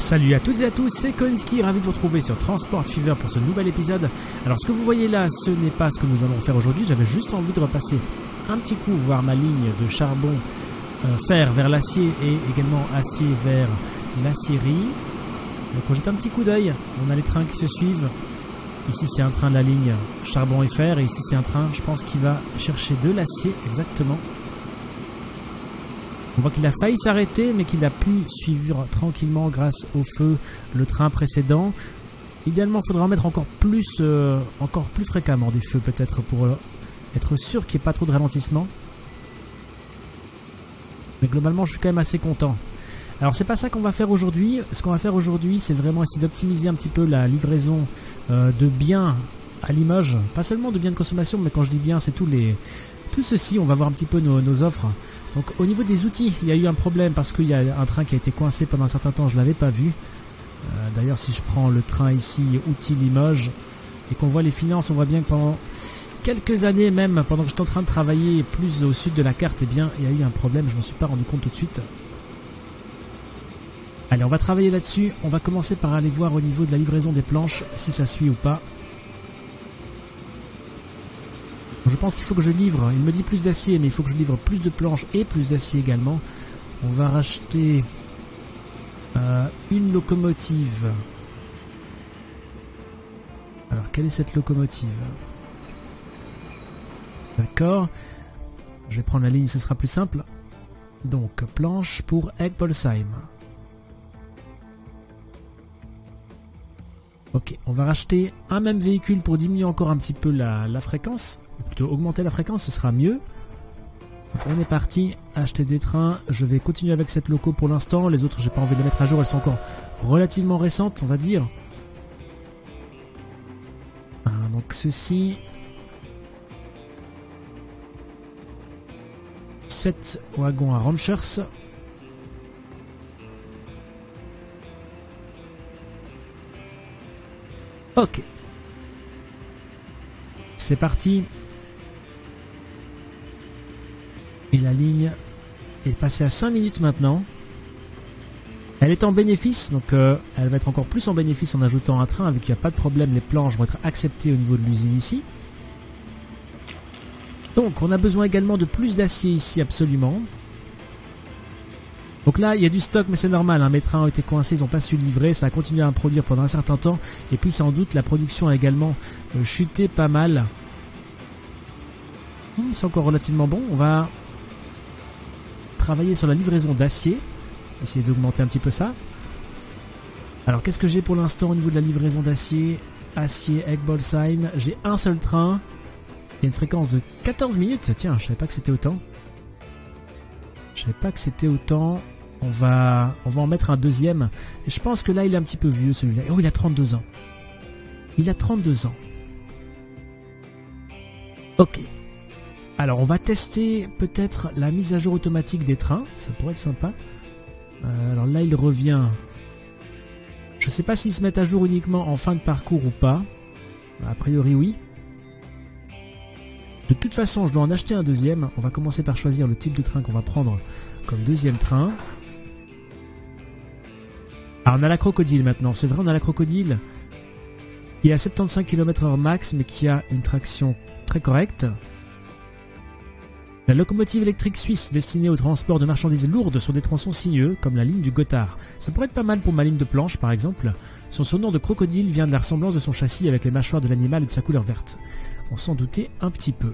Salut à toutes et à tous, c'est Koinski, ravi de vous retrouver sur Transport Fever pour ce nouvel épisode. Alors ce que vous voyez là, ce n'est pas ce que nous allons faire aujourd'hui, j'avais juste envie de repasser un petit coup, voir ma ligne de charbon fer vers l'acier et également acier vers l'acierie. Donc on jette un petit coup d'œil, on a les trains qui se suivent. Ici c'est un train de la ligne charbon et fer et ici c'est un train, je pense, qui va chercher de l'acier, exactement. On voit qu'il a failli s'arrêter, mais qu'il a pu suivre tranquillement grâce au feu le train précédent. Idéalement, il faudra en mettre encore plus fréquemment des feux, peut-être, pour être sûr qu'il n'y ait pas trop de ralentissement. Mais globalement, je suis quand même assez content. Alors, c'est pas ça qu'on va faire aujourd'hui. Ce qu'on va faire aujourd'hui, c'est vraiment essayer d'optimiser un petit peu la livraison de biens à Limoges. Pas seulement de biens de consommation, mais quand je dis biens, c'est tout ceci. On va voir un petit peu nos offres. Donc au niveau des outils, il y a eu un problème parce qu'il y a un train qui a été coincé pendant un certain temps, je ne l'avais pas vu. D'ailleurs, si je prends le train ici, outils Limoges, et qu'on voit les finances, on voit bien que pendant quelques années même, pendant que j'étais en train de travailler plus au sud de la carte, eh bien, il y a eu un problème, je ne m'en suis pas rendu compte tout de suite. Allez, on va travailler là-dessus. On va commencer par aller voir au niveau de la livraison des planches, si ça suit ou pas. Je pense qu'il faut que je livre, il me dit plus d'acier, mais il faut que je livre plus de planches et plus d'acier également. On va racheter une locomotive. Alors, quelle est cette locomotive? D'accord. Je vais prendre la ligne, ce sera plus simple. Donc, planche pour Egbolsheim. Ok, on va racheter un même véhicule pour diminuer encore un petit peu la fréquence. Plutôt augmenter la fréquence, ce sera mieux. Donc on est parti, acheter des trains. Je vais continuer avec cette loco pour l'instant. Les autres, j'ai pas envie de les mettre à jour, elles sont encore relativement récentes, on va dire. Donc ceci. 7 wagons à Ranchers. Ok. C'est parti. Et la ligne est passée à 5 minutes maintenant. Elle est en bénéfice, donc elle va être encore plus en bénéfice en ajoutant un train, vu qu'il n'y a pas de problème, les planches vont être acceptées au niveau de l'usine ici. Donc on a besoin également de plus d'acier ici, absolument. Donc là, il y a du stock, mais c'est normal, hein. Mes trains ont été coincés, ils n'ont pas su livrer, ça a continué à produire pendant un certain temps. Et puis sans doute, la production a également chuté pas mal. C'est encore relativement bon, on va travailler sur la livraison d'acier, essayer d'augmenter un petit peu ça. Alors qu'est-ce que j'ai pour l'instant au niveau de la livraison d'acier? Acier Egbolsheim, j'ai un seul train. Il y a une fréquence de 14 minutes, tiens, je savais pas que c'était autant. On va en mettre un deuxième. Et je pense que là, il est un petit peu vieux celui-là. Oh, il a 32 ans. Il a 32 ans. Ok. Alors, on va tester peut-être la mise à jour automatique des trains. Ça pourrait être sympa. Alors là, il revient. Je ne sais pas s'ils se mettent à jour uniquement en fin de parcours ou pas. A priori, oui. De toute façon, je dois en acheter un deuxième. On va commencer par choisir le type de train qu'on va prendre comme deuxième train. Alors, on a la Crocodile maintenant. C'est vrai, on a la Crocodile qui est à 75 km/h max, mais qui a une traction très correcte. La locomotive électrique suisse destinée au transport de marchandises lourdes sur des tronçons sinueux, comme la ligne du Gothard. Ça pourrait être pas mal pour ma ligne de planche, par exemple. Son surnom de Crocodile vient de la ressemblance de son châssis avec les mâchoires de l'animal et de sa couleur verte. On s'en doutait un petit peu.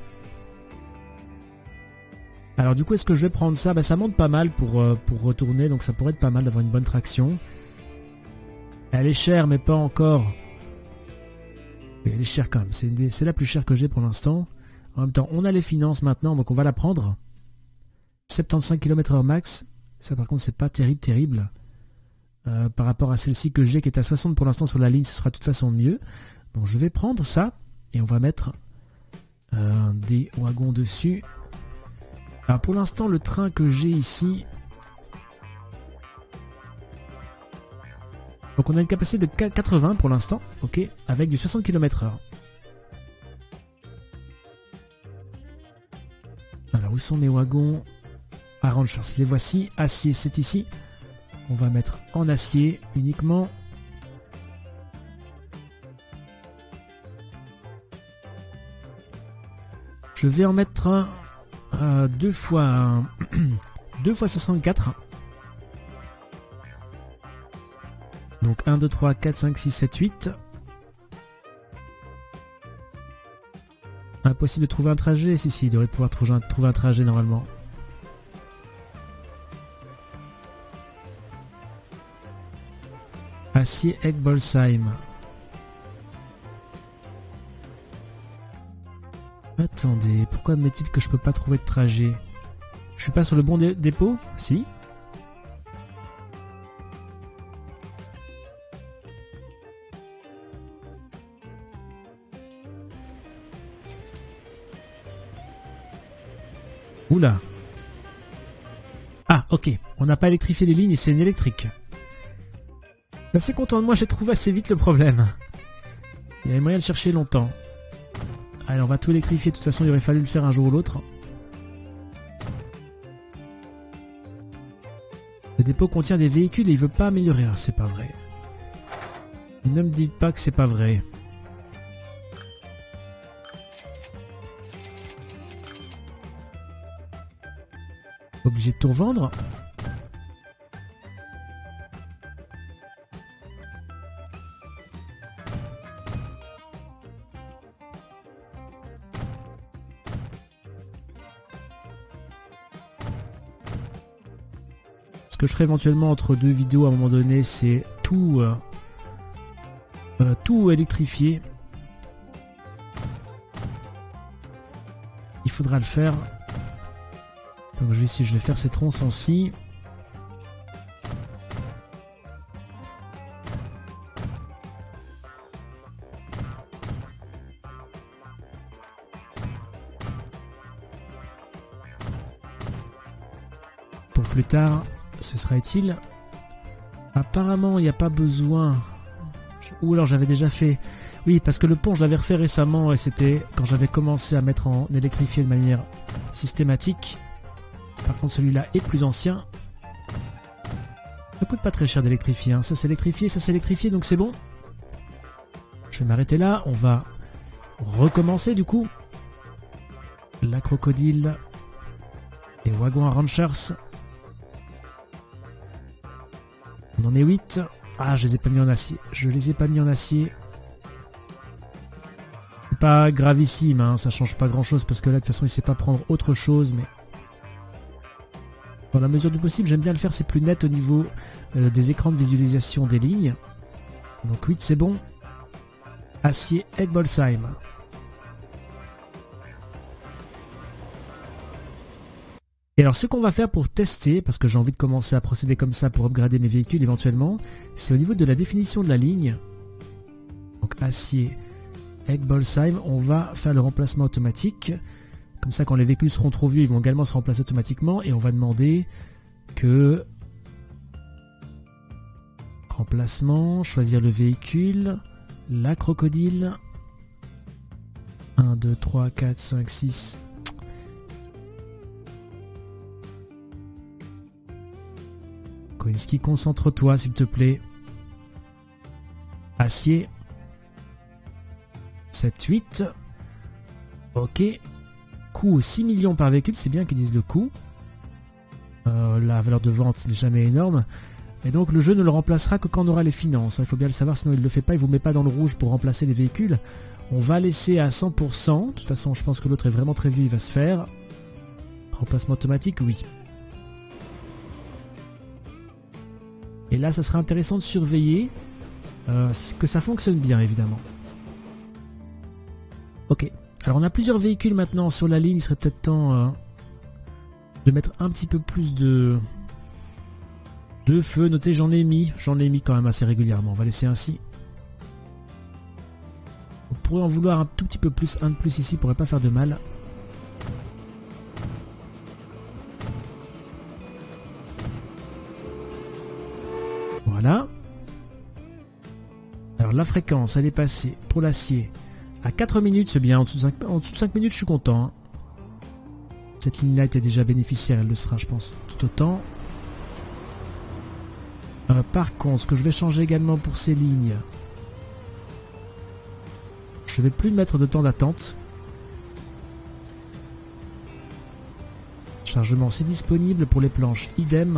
Alors du coup, est-ce que je vais prendre ça? Ça monte pas mal pour retourner, donc ça pourrait être pas mal d'avoir une bonne traction. Elle est chère, mais pas encore. Mais elle est chère quand même, c'est la plus chère que j'ai pour l'instant. En même temps, on a les finances maintenant, donc on va la prendre. 75 km/h max. Ça par contre, c'est pas terrible. Par rapport à celle-ci que j'ai, qui est à 60 pour l'instant sur la ligne, ce sera de toute façon mieux. Donc je vais prendre ça, et on va mettre des wagons dessus. Alors pour l'instant, le train que j'ai ici... Donc on a une capacité de 80 pour l'instant, ok, avec du 60 km/h. Alors où sont mes wagons? À Ranchers, les voici. Acier, c'est ici. On va mettre en acier uniquement. Je vais en mettre un 2 fois 64. Donc 1, 2, 3, 4, 5, 6, 7, 8. Impossible de trouver un trajet. Si, il devrait pouvoir trouver un trajet normalement. Acier Egbolsheim. Attendez, pourquoi me met-il que je peux pas trouver de trajet? Je suis pas sur le bon dépôt? Si. Oula. Ah, ok. On n'a pas électrifié les lignes et c'est une électrique. Je suis assez content de moi, j'ai trouvé assez vite le problème. Il y avait moyen de chercher longtemps. Allez, on va tout électrifier. De toute façon, il aurait fallu le faire un jour ou l'autre. Le dépôt contient des véhicules et il veut pas améliorer. Ah, c'est pas vrai. Ne me dites pas que c'est pas vrai. Obligé de tout revendre. Ce que je ferai éventuellement entre deux vidéos à un moment donné, c'est tout électrifier. Il faudra le faire. Donc je vais faire ces tronçons-ci. Pour plus tard, ce sera utile. Apparemment, il n'y a pas besoin. Ou alors j'avais déjà fait. Oui, parce que le pont, je l'avais refait récemment et c'était quand j'avais commencé à mettre en électrifié de manière systématique. Par contre, celui-là est plus ancien. Ça coûte pas très cher d'électrifier. Hein. Ça c'est électrifié, donc c'est bon. Je vais m'arrêter là. On va recommencer du coup. La crocodile. Les wagons à ranchers. On en est 8. Ah, je les ai pas mis en acier. C'est pas gravissime, hein. Ça change pas grand chose parce que là, de toute façon, il sait pas prendre autre chose, mais... Dans la mesure du possible, j'aime bien le faire, c'est plus net au niveau des écrans de visualisation des lignes. Donc 8 c'est bon. Acier Egbolsheim. Et alors ce qu'on va faire pour tester, parce que j'ai envie de commencer à procéder comme ça pour upgrader mes véhicules éventuellement, c'est au niveau de la définition de la ligne. Donc acier Egbolsheim, on va faire le remplacement automatique. Comme ça, quand les véhicules seront trop vieux, ils vont également se remplacer automatiquement. Et on va demander que... Remplacement, choisir le véhicule, la crocodile. 1, 2, 3, 4, 5, 6. Kowinski, concentre-toi s'il te plaît. Acier. 7, 8. Ok. Coût 6 millions par véhicule, c'est bien qu'ils disent le coût. La valeur de vente n'est jamais énorme. Et donc le jeu ne le remplacera que quand on aura les finances. Il faut bien le savoir, sinon il ne le fait pas, il ne vous met pas dans le rouge pour remplacer les véhicules. On va laisser à 100%. De toute façon, je pense que l'autre est vraiment très vieux, il va se faire. Remplacement automatique, oui. Et là, ça sera intéressant de surveiller que ça fonctionne bien, évidemment. Ok. Alors on a plusieurs véhicules maintenant sur la ligne, il serait peut-être temps de mettre un petit peu plus de feu. Notez, j'en ai mis quand même assez régulièrement, on va laisser ainsi. On pourrait en vouloir un tout petit peu plus, un de plus ici, pourrait pas faire de mal. Voilà. Alors la fréquence, elle est passée pour l'acier. À 4 minutes, c'est bien. En dessous de 5 minutes, je suis content. Hein. Cette ligne-là était déjà bénéficiaire. Elle le sera, je pense, tout autant. Par contre, ce que je vais changer également pour ces lignes, je vais plus mettre de temps d'attente. Chargement, c'est disponible pour les planches, idem.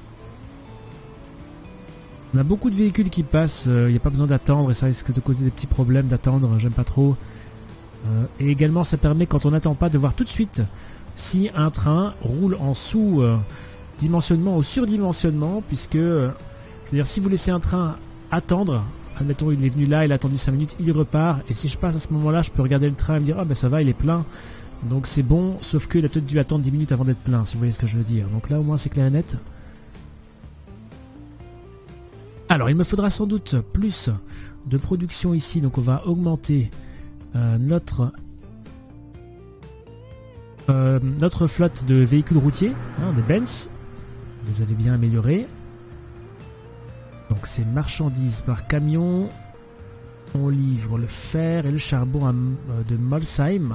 On a beaucoup de véhicules qui passent, il n'y a pas besoin d'attendre et ça risque de causer des petits problèmes d'attendre, j'aime pas trop. Et également ça permet quand on n'attend pas de voir tout de suite si un train roule en sous-dimensionnement ou surdimensionnement, puisque c'est-à-dire si vous laissez un train attendre, admettons il est venu là, il a attendu 5 minutes, il repart, et si je passe à ce moment-là, je peux regarder le train et me dire ah ben ça va, il est plein, donc c'est bon, sauf qu'il a peut-être dû attendre 10 minutes avant d'être plein, si vous voyez ce que je veux dire. Donc là au moins c'est clair et net. Alors il me faudra sans doute plus de production ici, donc on va augmenter notre flotte de véhicules routiers, hein, des Benz. Vous les avez bien améliorés. Donc c'est marchandises par camion. On livre le fer et le charbon de Molsheim.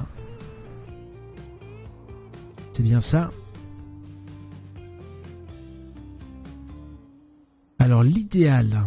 C'est bien ça. Alors l'idéal.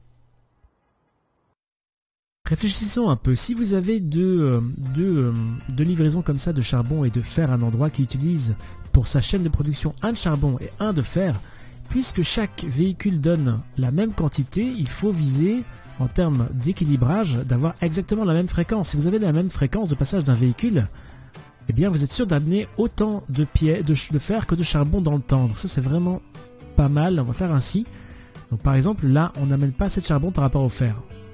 Réfléchissons un peu. Si vous avez deux livraisons comme ça de charbon et de fer à un endroit qui utilise pour sa chaîne de production un de charbon et un de fer, puisque chaque véhicule donne la même quantité, il faut viser en termes d'équilibrage d'avoir exactement la même fréquence. Si vous avez la même fréquence de passage d'un véhicule, eh bien vous êtes sûr d'amener autant de fer que de charbon dans le temps. Donc ça c'est vraiment pas mal. On va faire ainsi. Donc par exemple là on n'amène pas assez de charbon par rapport au fer.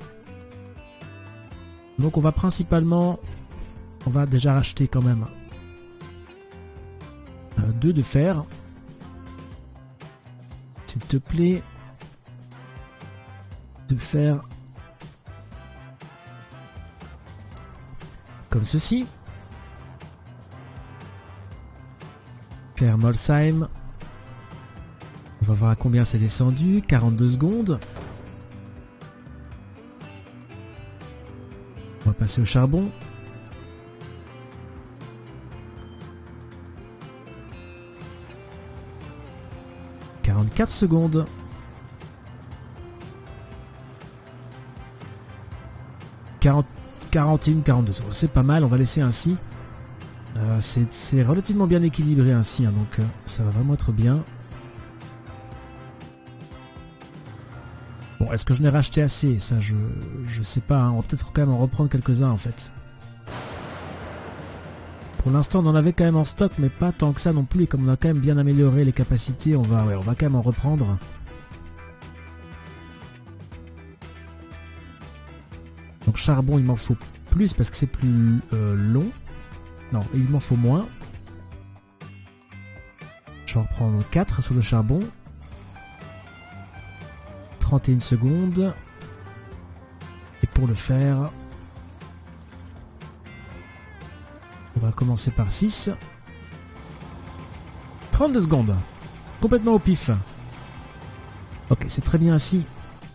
Donc on va principalement, on va déjà racheter quand même 2 de fer. S'il te plaît. De fer. Comme ceci. Fer Molsheim. On va voir à combien c'est descendu. 42 secondes. On va passer au charbon. « 44 secondes. » 41, 42 secondes. C'est pas mal, on va laisser ainsi. C'est relativement bien équilibré ainsi, hein, donc ça va vraiment être bien. Bon, est-ce que je n'ai racheté assez? Ça, je sais pas. Hein. On va peut-être quand même en reprendre quelques-uns, en fait. Pour l'instant, on en avait quand même en stock, mais pas tant que ça non plus. Et comme on a quand même bien amélioré les capacités, on va quand même en reprendre. Donc charbon, il m'en faut plus parce que c'est plus long. Non, il m'en faut moins. Je vais en reprendre 4 sur le charbon. 31 secondes. Et pour le faire, on va commencer par 6. 32 secondes. Complètement au pif. Ok, c'est très bien ainsi.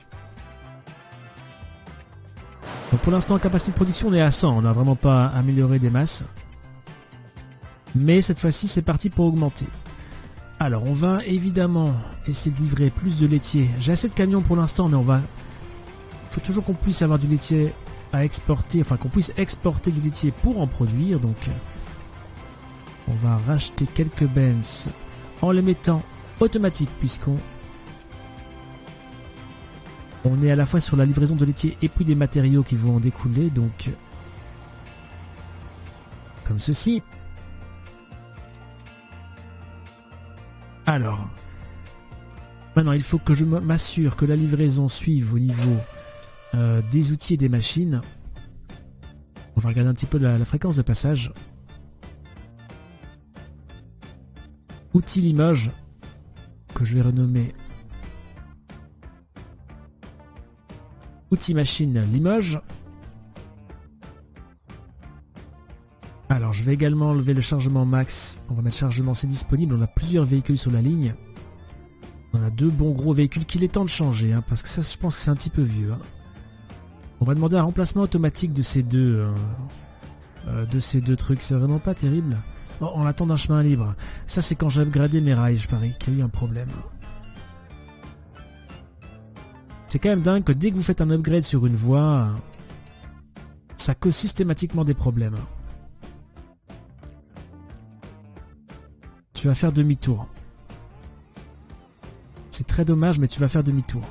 Donc pour l'instant, en capacité de production, on est à 100. On n'a vraiment pas amélioré des masses. Mais cette fois-ci, c'est parti pour augmenter. Alors, on va évidemment essayer de livrer plus de laitiers. J'ai assez de camions pour l'instant, mais il faut toujours qu'on puisse avoir du laitier à exporter, enfin qu'on puisse exporter du laitier pour en produire. Donc, on va racheter quelques Benz en les mettant automatiques, puisqu'on est à la fois sur la livraison de laitier et puis des matériaux qui vont en découler. Donc, comme ceci. Alors, maintenant il faut que je m'assure que la livraison suive au niveau des outils et des machines. On va regarder un petit peu la fréquence de passage. Outils Limoges, que je vais renommer Outils Machine Limoges. Alors je vais également enlever le chargement max. On va mettre chargement, c'est disponible. On a plusieurs véhicules sur la ligne. On a 2 bons gros véhicules qu'il est temps de changer, hein, parce que ça je pense que c'est un petit peu vieux. Hein. On va demander un remplacement automatique de ces deux trucs. C'est vraiment pas terrible. Oh, on attend d'un chemin libre. Ça c'est quand j'ai upgradé mes rails, je parie qu'il y a eu un problème. C'est quand même dingue que dès que vous faites un upgrade sur une voie, ça cause systématiquement des problèmes. Tu vas faire demi-tour. C'est très dommage, mais tu vas faire demi-tour.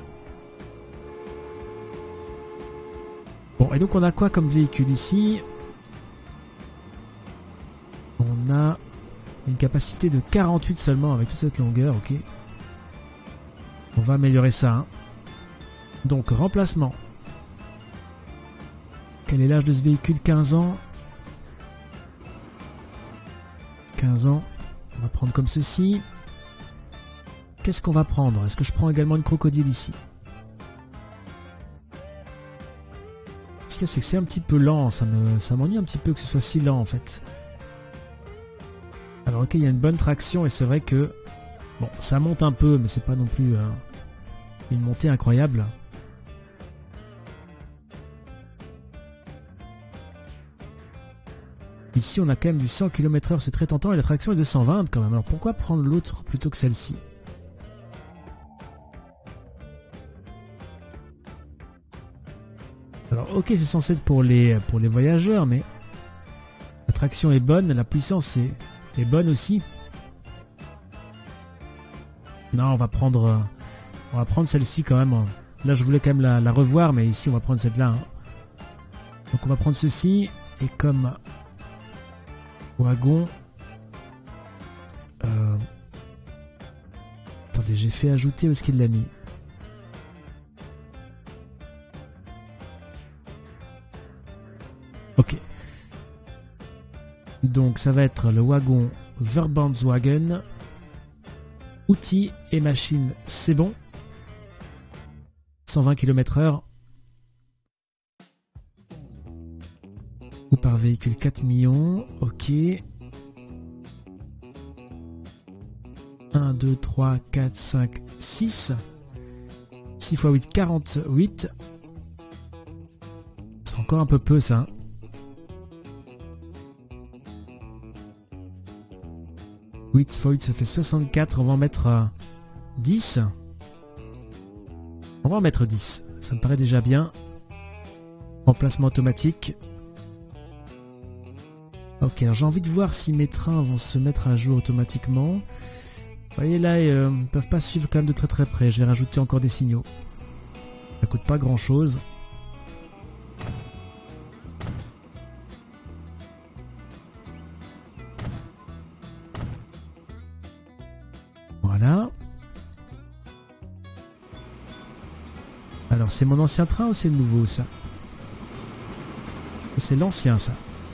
Bon, et donc on a quoi comme véhicule ici? On a une capacité de 48 seulement avec toute cette longueur, ok. On va améliorer ça. Hein. Donc, remplacement. Quel est l'âge de ce véhicule? 15 ans. 15 ans. On va prendre comme ceci. Qu'est-ce qu'on va prendre? Est-ce que je prends également une crocodile ici? Ce qu'il y a, c'est que c'est un petit peu lent. Ça m'ennuie un petit peu que ce soit si lent en fait. Alors ok, il y a une bonne traction et c'est vrai que... Bon, ça monte un peu, mais c'est pas non plus une montée incroyable. Ici, on a quand même du 100 km/h, c'est très tentant, et la traction est de 120 quand même. Alors pourquoi prendre l'autre plutôt que celle-ci? Alors ok, c'est censé être pour les voyageurs, mais la traction est bonne, la puissance est bonne aussi. Non, on va prendre celle-ci quand même. Là, je voulais quand même la revoir, mais ici, on va prendre celle-là. Hein. Donc, on va prendre ceci. Et comme wagon... Attendez, j'ai fait ajouter où est-ce qu'il l'a mis. Ok. Donc, ça va être le wagon Verbandswagen. Outils et machines, c'est bon. 120 km/h. Ou par véhicule 4 millions. Ok. 1, 2, 3, 4, 5, 6. 6 x 8, 48. C'est encore un peu peu ça. 8 x 8, ça fait 64. On va en mettre 10. On va en mettre 10. Ça me paraît déjà bien. Remplacement automatique. Ok, alors j'ai envie de voir si mes trains vont se mettre à jour automatiquement. Vous voyez là, ils ne peuvent pas suivre quand même de très très près. Je vais rajouter encore des signaux. Ça coûte pas grand chose. Voilà. Alors c'est mon ancien train ou c'est le nouveau ça? C'est l'ancien ça.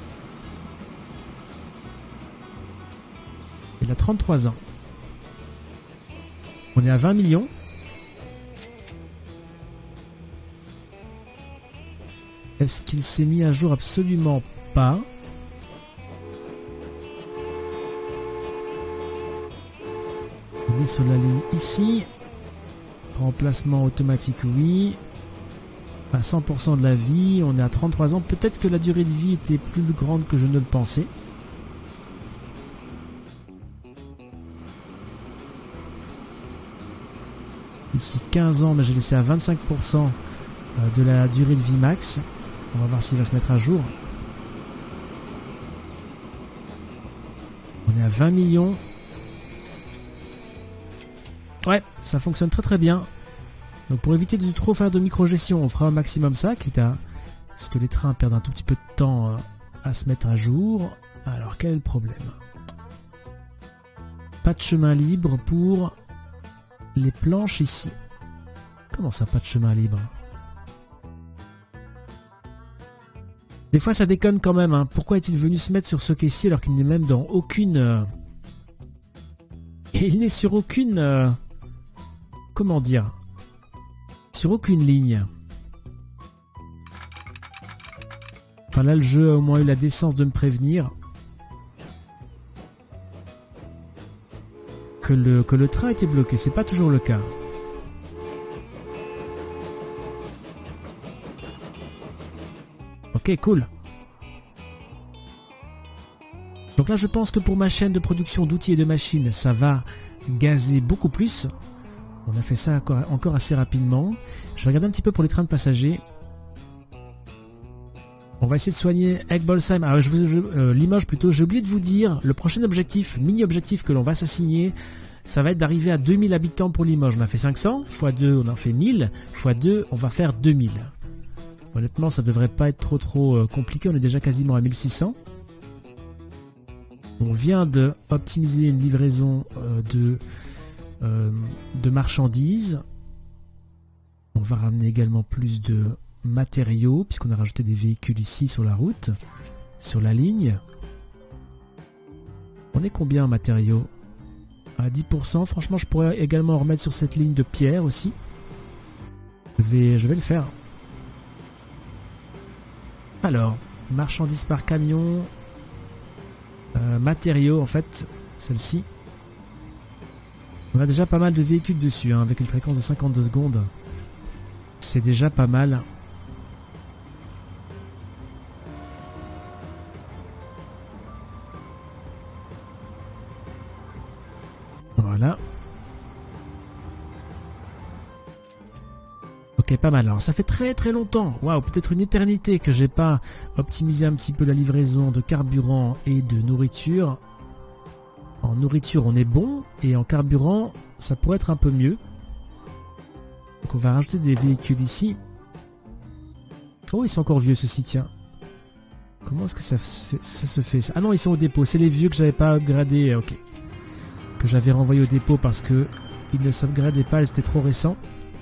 Il a 33 ans. On est à 20 millions. Est-ce qu'il s'est mis à jour? Absolument pas. On est sur la ligne ici. Remplacement automatique, oui. À 100% de la vie. On est à 33 ans. Peut-être que la durée de vie était plus grande que je ne le pensais. Ici 15 ans, mais j'ai laissé à 25% de la durée de vie max. On va voir s'il va se mettre à jour. On est à 20 millions. Ouais, ça fonctionne très très bien. Donc pour éviter de trop faire de micro-gestion, on fera un maximum ça, quitte à ce que les trains perdent un tout petit peu de temps à se mettre à jour. Alors quel est le problème? Pas de chemin libre pour les planches ici. Comment ça, pas de chemin libre? Des fois ça déconne quand même. Hein. Pourquoi est-il venu se mettre sur ce quai-ci alors qu'il n'est même dans aucune... Et il n'est sur aucune... Comment dire? Sur aucune ligne. Enfin là le jeu a au moins eu la décence de me prévenir que le train était bloqué. C'est pas toujours le cas. Ok, cool. Donc là je pense que pour ma chaîne de production d'outils et de machines, ça va gazer beaucoup plus. On a fait ça encore assez rapidement. Je vais regarder un petit peu pour les trains de passagers. On va essayer de soigner Egbolsheim. Ah, Limoges plutôt. J'ai oublié de vous dire, le prochain objectif, mini-objectif que l'on va s'assigner, ça va être d'arriver à 2000 habitants pour Limoges. On a fait 500, x 2 on en fait 1000, x 2 on va faire 2000. Honnêtement, ça devrait pas être trop compliqué, on est déjà quasiment à 1600. On vient de optimiser une livraison de marchandises. On va ramener également plus de matériaux, puisqu'on a rajouté des véhicules ici sur la route, sur la ligne. On est combien en matériaux? À 10%. Franchement, je pourrais également remettre sur cette ligne de pierre aussi. Je vais le faire. Alors, marchandises par camion, matériaux en fait, celle-ci. On a déjà pas mal de véhicules dessus, hein, avec une fréquence de 52 secondes. C'est déjà pas mal. Voilà. Ok, pas mal. Alors ça fait très longtemps, waouh, peut-être une éternité que j'ai pas optimisé un petit peu la livraison de carburant et de nourriture. En nourriture on est bon, et en carburant ça pourrait être un peu mieux. Donc on va rajouter des véhicules ici. Oh, ils sont encore vieux ceux-ci, tiens. Comment est-ce que ça se fait ça? Ah non, ils sont au dépôt, c'est les vieux que j'avais pas upgradé, ok. Que j'avais renvoyé au dépôt parce que ils ne s'upgradaient pas, ils étaient trop récents.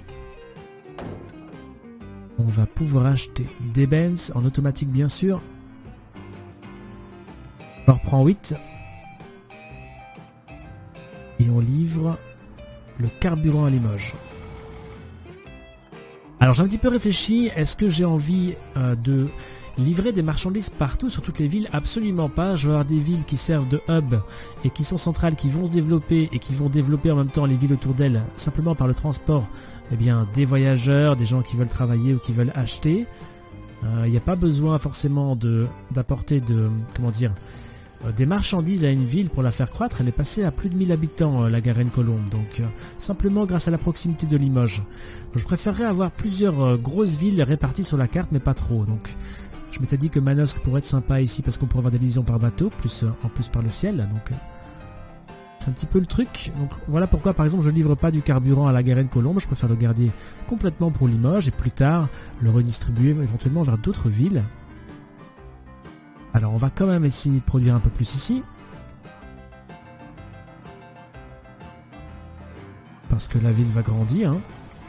On va pouvoir acheter des Benz en automatique bien sûr. On reprend 8. Et on livre le carburant à Limoges. Alors j'ai un petit peu réfléchi, est-ce que j'ai envie de livrer des marchandises partout sur toutes les villes? Absolument pas. Je veux avoir des villes qui servent de hub et qui sont centrales, qui vont se développer et qui vont développer en même temps les villes autour d'elles, simplement par le transport des voyageurs, des gens qui veulent travailler ou qui veulent acheter. Il n'y a pas besoin forcément d'apporter des marchandises à une ville pour la faire croître. Elle est passée à plus de 1000 habitants, la Garenne-Colombes, donc simplement grâce à la proximité de Limoges. Donc, je préférerais avoir plusieurs grosses villes réparties sur la carte, mais pas trop. Donc je m'étais dit que Manosque pourrait être sympa ici parce qu'on pourrait avoir des liaisons par bateau, en plus par le ciel, donc c'est un petit peu le truc. Donc voilà pourquoi par exemple je ne livre pas du carburant à la Garenne-Colombes, je préfère le garder complètement pour Limoges et plus tard le redistribuer éventuellement vers d'autres villes. Alors on va quand même essayer de produire un peu plus ici. Parce que la ville va grandir. Hein.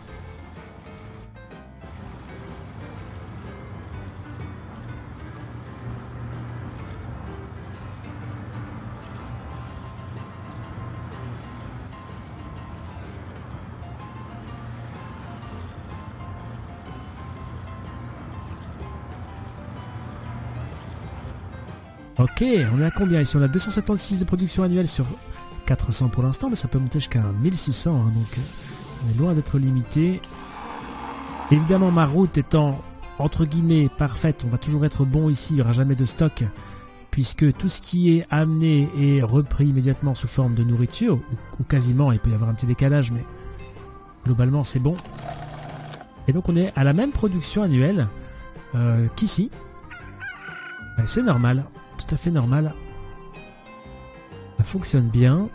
Ok, on est à combien ici? On a 276 de production annuelle sur 400 pour l'instant, mais ça peut monter jusqu'à 1600, hein, donc on est loin d'être limité. Évidemment, ma route étant entre guillemets parfaite, on va toujours être bon ici, il n'y aura jamais de stock, puisque tout ce qui est amené est repris immédiatement sous forme de nourriture, ou quasiment, il peut y avoir un petit décalage, mais globalement c'est bon. Et donc on est à la même production annuelle qu'ici. C'est normal. Tout à fait normal. Ça fonctionne bien.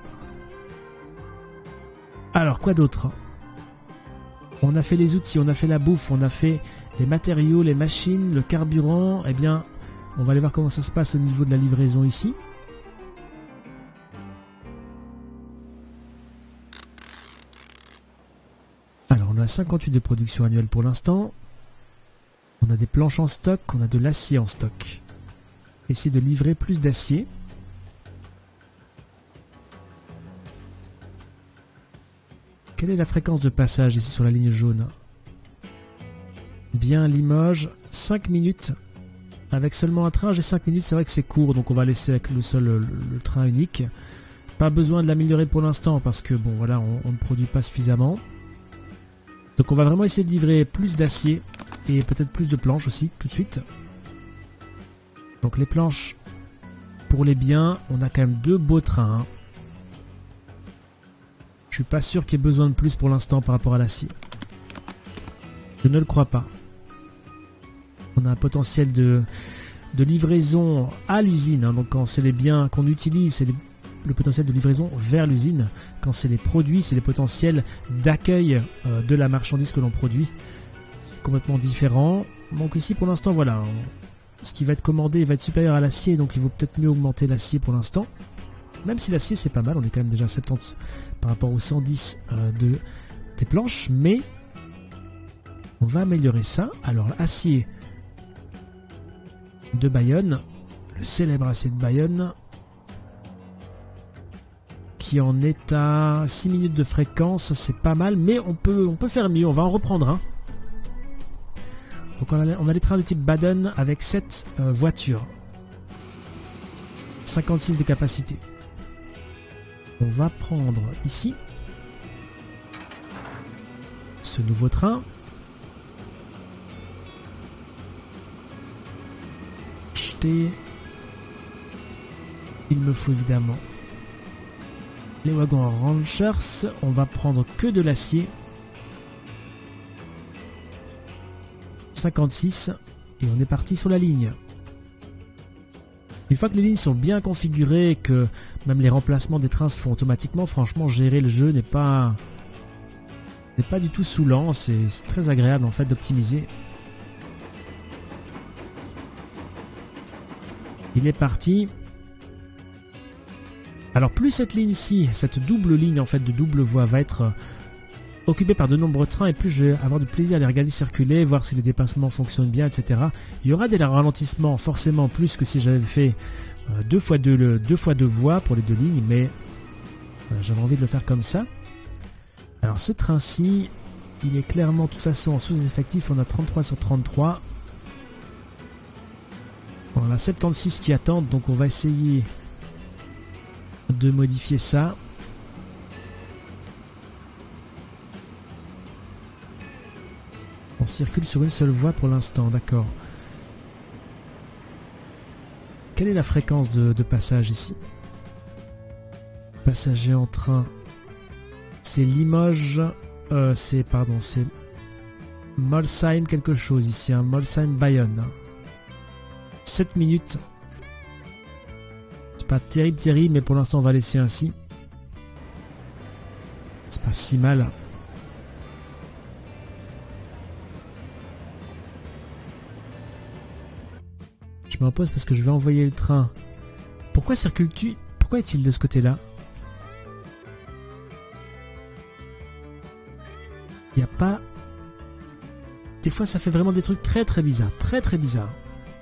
Alors, quoi d'autre? On a fait les outils, on a fait la bouffe, on a fait les matériaux, les machines, le carburant. Eh bien, on va aller voir comment ça se passe au niveau de la livraison ici. Alors, on a 58 de production annuelle pour l'instant. On a des planches en stock, on a de l'acier en stock. Essayer de livrer plus d'acier. Quelle est la fréquence de passage ici sur la ligne jaune? Bien, Limoges, 5 minutes. Avec seulement un train, j'ai 5 minutes, c'est vrai que c'est court, donc on va laisser avec le train unique. Pas besoin de l'améliorer pour l'instant parce que bon voilà, on ne produit pas suffisamment. Donc on va vraiment essayer de livrer plus d'acier et peut-être plus de planches aussi tout de suite. Donc les planches pour les biens, on a quand même 2 beaux trains. Hein. suis pas sûr qu'il y ait besoin de plus pour l'instant par rapport à l'acier. Je ne le crois pas. On a un potentiel de livraison à l'usine, hein. Donc quand c'est les biens qu'on utilise, c'est le potentiel de livraison vers l'usine. Quand c'est les produits, c'est les potentiels d'accueil de la marchandise que l'on produit. C'est complètement différent. Donc ici pour l'instant, voilà, ce qui va être commandé va être supérieur à l'acier, donc il vaut peut-être mieux augmenter l'acier pour l'instant. Même si l'acier c'est pas mal, on est quand même déjà à 70 par rapport aux 110 des planches, mais on va améliorer ça. Alors l'acier de Bayonne, le célèbre acier de Bayonne, qui en est à 6 minutes de fréquence, c'est pas mal, mais on peut faire mieux, on va en reprendre un. Donc on a les trains de type Baden avec 7 voitures. 56 de capacité. On va prendre ici ce nouveau train. Acheter. Il me faut évidemment les wagons Ranchers. On va prendre que de l'acier. 56 et on est parti sur la ligne. Une fois que les lignes sont bien configurées et que même les remplacements des trains se font automatiquement, franchement gérer le jeu n'est pas du tout saoulant, c'est très agréable en fait d'optimiser. Il est parti. Alors plus cette ligne-ci, cette double ligne en fait de double voie va être occupée par de nombreux trains et plus je vais avoir du plaisir à les regarder circuler, voir si les dépassements fonctionnent bien, etc. Il y aura des ralentissements forcément plus que si j'avais fait deux fois deux voies pour les deux lignes, mais j'avais envie de le faire comme ça. Alors ce train-ci, il est clairement de toute façon en sous-effectif, on a 33 sur 33. On a 76 qui attendent, donc on va essayer de modifier ça. On circule sur une seule voie pour l'instant, d'accord. Quelle est la fréquence de passage ici? Passagers en train. C'est Limoges. C'est Molsheim quelque chose ici, hein, Molsheim Bayonne. 7 minutes. C'est pas terrible, mais pour l'instant on va laisser ainsi. C'est pas si mal. Je m'impose parce que je vais envoyer le train. Pourquoi circule-tu? Pourquoi est-il de ce côté-là? Il n'y a pas... Des fois ça fait vraiment des trucs très très bizarres. Très très bizarres.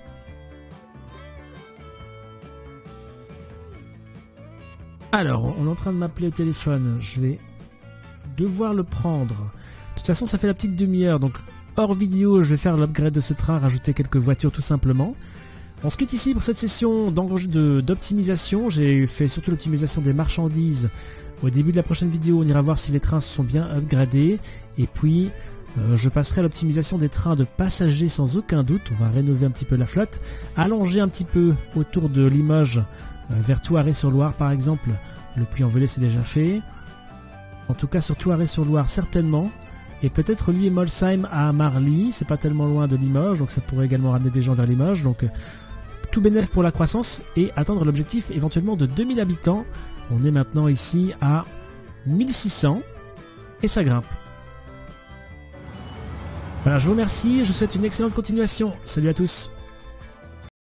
Alors, on est en train de m'appeler au téléphone. Je vais devoir le prendre. De toute façon, ça fait la petite demi-heure. Donc, hors vidéo, je vais faire l'upgrade de ce train, rajouter quelques voitures tout simplement. On se quitte ici pour cette session d'optimisation. J'ai fait surtout l'optimisation des marchandises. Au début de la prochaine vidéo, on ira voir si les trains se sont bien upgradés. Et puis, je passerai à l'optimisation des trains de passagers sans aucun doute. On va rénover un petit peu la flotte. Allonger un petit peu autour de Limoges, vers Thouaré-sur-Loire par exemple. Le Puy-en-Velay c'est déjà fait. En tout cas sur Thouaré-sur-Loire certainement. Et peut-être lier Molsheim à Marly. C'est pas tellement loin de Limoges, donc ça pourrait également ramener des gens vers Limoges. Donc tout bénef pour la croissance et atteindre l'objectif éventuellement de 2000 habitants. On est maintenant ici à 1600 et ça grimpe. Voilà, je vous remercie, je vous souhaite une excellente continuation. Salut à tous.